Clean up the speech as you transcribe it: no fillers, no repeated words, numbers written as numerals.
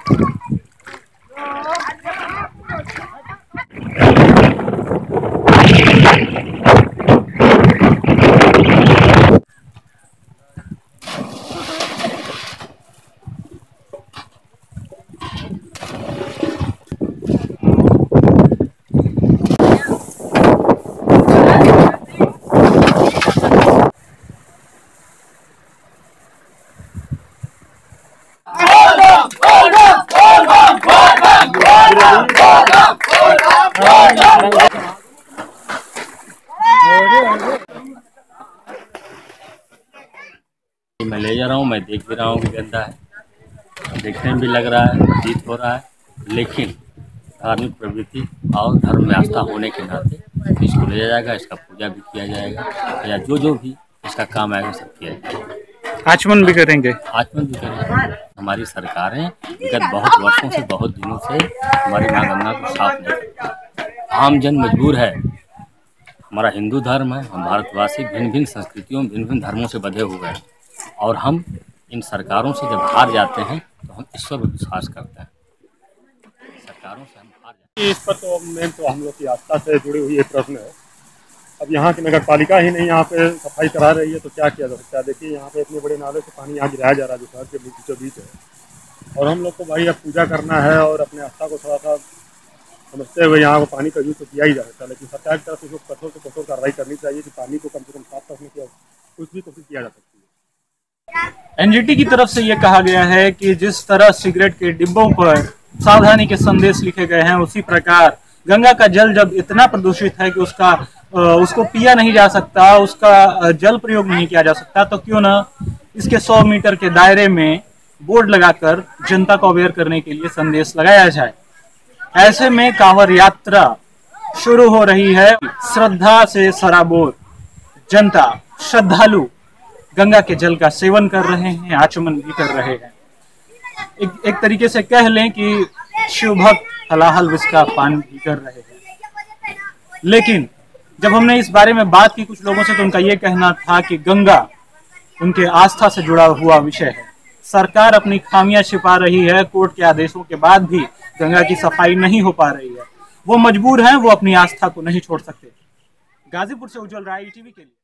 मैं ले जा रहा हूँ, मैं देख भी रहा हूँ कि गंदा है, देखने में भी लग रहा है, प्रतीत हो रहा है, लेकिन धार्मिक प्रवृत्ति और धर्म में आस्था होने के नाते इसको ले जाएगा, इसका पूजा भी किया जाएगा या जो भी इसका काम आएगा सब किया जाएगा। आचमन भी करेंगे? आचमन भी करेंगे। हमारी सरकारें विगत बहुत वर्षों से, बहुत दिनों से हमारी माँ गंगा को साफ नहीं करती। आम जन मजबूर है। हमारा हिंदू धर्म है, हम भारतवासी भिन्न भिन्न संस्कृतियों, भिन्न भिन्न धर्मों से बंधे हुए हैं और हम इन सरकारों से जब हार जाते हैं तो हम ईश्वर पर विश्वास करते हैं। सरकारों से हम हार जाते हैं। इस पर तो मेन तो हम लोग की आस्था से जुड़ी हुई एक प्रश्न है। अब यहाँ की नगर पालिका ही नहीं यहाँ पे सफाई करा रही है तो क्या किया जा सकता है। देखिए यहाँ पे इतने बड़े नाले से पानी यहाँ गिराया जा रहा है जो शहर के बीचों बीच है, और हम लोग को भाई अब पूजा करना है और अपने आस्था को थोड़ा सा समझते हुए यहाँ को पानी का यूज तो किया ही जा सकता है, लेकिन सरकार की तरफ से कठोर से कठोर कार्रवाई करनी चाहिए कि पानी को कम से कम साफ रखने की कुछ भी कोशिश किया जा सकती है। एनजीटी की तरफ से ये कहा गया है कि जिस तरह सिगरेट के डिब्बों पर सावधानी के संदेश लिखे गए हैं, उसी प्रकार गंगा का जल जब इतना प्रदूषित है कि उसको पिया नहीं जा सकता, उसका जल प्रयोग नहीं किया जा सकता, तो क्यों ना इसके 100 मीटर के दायरे में बोर्ड लगाकर जनता को अवेयर करने के लिए संदेश लगाया जाए। ऐसे में कांवड़ यात्रा शुरू हो रही है। श्रद्धा से सराबोर जनता, श्रद्धालु गंगा के जल का सेवन कर रहे हैं, आचमन भी कर रहे हैं। एक तरीके से कह लें कि शिव भक्त हलाहल विष का पान भी कर रहे हैं। लेकिन जब हमने इस बारे में बात की कुछ लोगों से, तो उनका ये कहना था कि गंगा उनके आस्था से जुड़ा हुआ विषय है। सरकार अपनी खामियां छिपा रही है, कोर्ट के आदेशों के बाद भी गंगा की सफाई नहीं हो पा रही है। वो मजबूर हैं, वो अपनी आस्था को नहीं छोड़ सकते। गाजीपुर से उज्जवल राय, ईटीवी के लिए।